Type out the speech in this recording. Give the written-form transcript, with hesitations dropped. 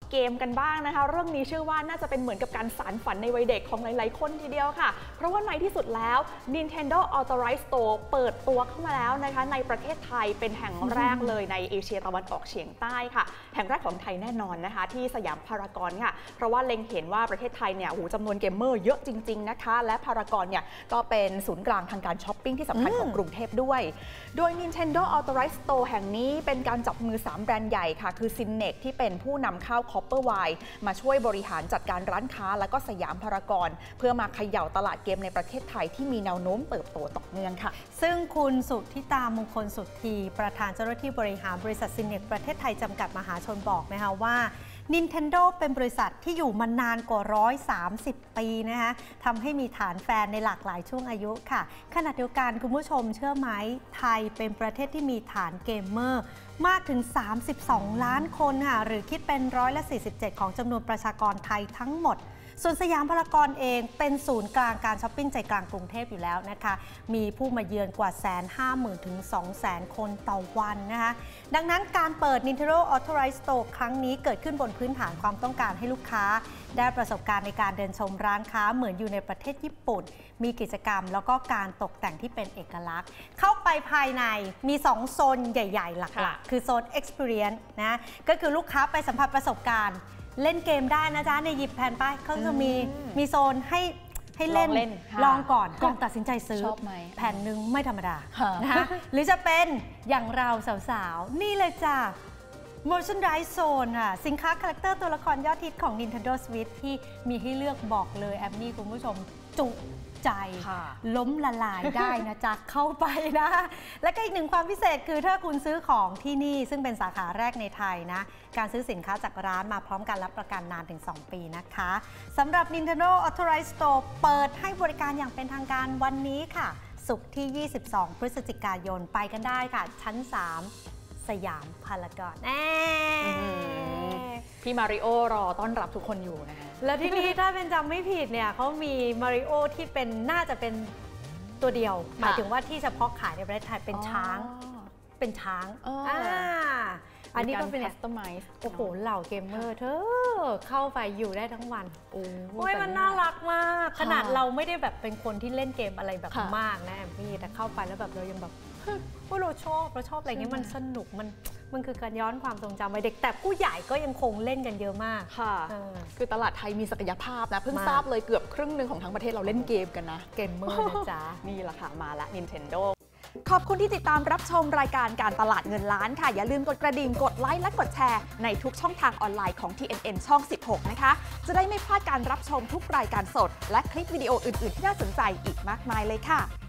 เกมกันบ้างนะคะเรื่องนี้เชื่อว่าน่าจะเป็นเหมือนกับการสานฝันในวัยเด็กของหลายๆคนทีเดียวค่ะเพราะว่าในที่สุดแล้ว Nintendo Authorized Store เปิดตัวเข้ามาแล้วนะคะในประเทศไทยเป็นแห่งแรกเลยในเอเชียตะวันออกเฉียงใต้ค่ะแห่งแรกของไทยแน่นอนนะคะที่สยามพารากอนค่ะเพราะว่าเล็งเห็นว่าประเทศไทยเนี่ยจำนวนเกมเมอร์เยอะจริงๆนะคะและพารากอนเนี่ยก็เป็นศูนย์กลางทางการช้อปปิ้งที่สำคัญของกรุงเทพด้วยโดย Nintendo Authorized Store แห่งนี้เป็นการจับมือ3แบรนด์ใหญ่ค่ะคือ Cinnex ที่เป็นผู้นำเข้า Copperwire มาช่วยบริหารจัดการร้านค้าและก็สยามพารากอนเพื่อมาเขย่าตลาดเกมในประเทศไทยที่มีแนวโน้มเติบโตต่อเนื่องค่ะซึ่งคุณสุทธิตามงคลสุทธีประธานเจ้าหน้าที่บริหารบริษัท Cinnex ประเทศไทยจำกัดมหาชนบอกนะคะว่า Nintendo เป็นบริษัทที่อยู่มานานกว่า130 ปีนะคะทำให้มีฐานแฟนในหลากหลายช่วงอายุค่ะขณะเดียวกันคุณผู้ชมเชื่อไหมไทยเป็นประเทศที่มีฐานเกมเมอร์มากถึง32ล้านคนค่ะหรือคิดเป็น47%ของจำนวนประชากรไทยทั้งหมดส่วนสยามพารากอนเองเป็นศูนย์กลางการช้อปปิ้งใจกลางกรุงเทพอยู่แล้วนะคะมีผู้มาเยือนกว่า150,000 ถึง 200,000 คนต่อวันนะคะดังนั้นการเปิด Nintendo Authorized Store ครั้งนี้เกิดขึ้นบนพื้นฐานความต้องการให้ลูกค้าได้ประสบการณ์ในการเดินชมร้านค้าเหมือนอยู่ในประเทศญี่ปุ่นมีกิจกรรมแล้วก็การตกแต่งที่เป็นเอกลักษณ์เข้าไปภายในมี2โซนใหญ่ๆหลักๆคือโซน Experience นะก็คือลูกค้าไปสัมผัสประสบการณ์เล่นเกมได้นะจ๊ะในหยิบแผ่นไปเขาจะมีโซนให้เล่นลองก่อนตัดสินใจซื้อแผ่นหนึ่งไม่ธรรมดานะคะหรือจะเป็นอย่างเราสาวๆนี่เลยจ้ะ Merchandise Zone ค่ะสินค้าคาแรคเตอร์ตัวละครยอดฮิตของ Nintendo Switch ที่มีให้เลือกบอกเลยแอมนี่คุณผู้ชมจุใจล้มละลายได้นะจ๊ะเข้าไปนะและก็อีกหนึ่งความพิเศษคือถ้าคุณซื้อของที่นี่ซึ่งเป็นสาขาแรกในไทยนะการซื้อสินค้าจากร้านมาพร้อมกันรับประกันนานถึง2 ปีนะคะสำหรับ Nintendo Authorized Store เปิดให้บริการอย่างเป็นทางการวันนี้ค่ะศุกร์ที่22 พฤศจิกายนไปกันได้ค่ะชั้น3สยามพารากอนพี่มาริโอรอต้อนรับทุกคนอยู่นะคะแล้วที่นี่ถ้าเป็นจำไม่ผิดเนี่ยเขามีมาริโอที่เป็นน่าจะเป็นตัวเดียวหมายถึงว่าที่เฉพาะขายในประเทศไทยเป็นช้างอันนี้ก็เป็นคัสตอมไมซ์โอ้โหเหล่าเกมเมอร์เธอเข้าไปอยู่ได้ทั้งวันโอ้ยมันน่ารักมากขนาดเราไม่ได้แบบเป็นคนที่เล่นเกมอะไรแบบมากนะแอมพี่แต่เข้าไปแล้วแบบเรายังแบบว่าเราชอบอะไรเงี้ยมันสนุกมันคือการย้อนความทรงจำวัยเด็กแต่ผู้ใหญ่ก็ยังคงเล่นกันเยอะมากค่ะคือตลาดไทยมีศักยภาพนะเพิ่งทราบเลยเกือบครึ่งหนึ่งของทั้งประเทศเราเล่นเกมกันนะเกมเมอร์นะจ๊ะนี่แหละค่ะมาละ Nintendo ขอบคุณที่ติดตามรับชมรายการการตลาดเงินล้านค่ะอย่าลืมกดกระดิ่งกดไลค์และกดแชร์ในทุกช่องทางออนไลน์ของ TNN ช่อง 16 นะคะจะได้ไม่พลาดการรับชมทุกรายการสดและคลิปวิดีโออื่นๆที่น่าสนใจอีกมากมายเลยค่ะ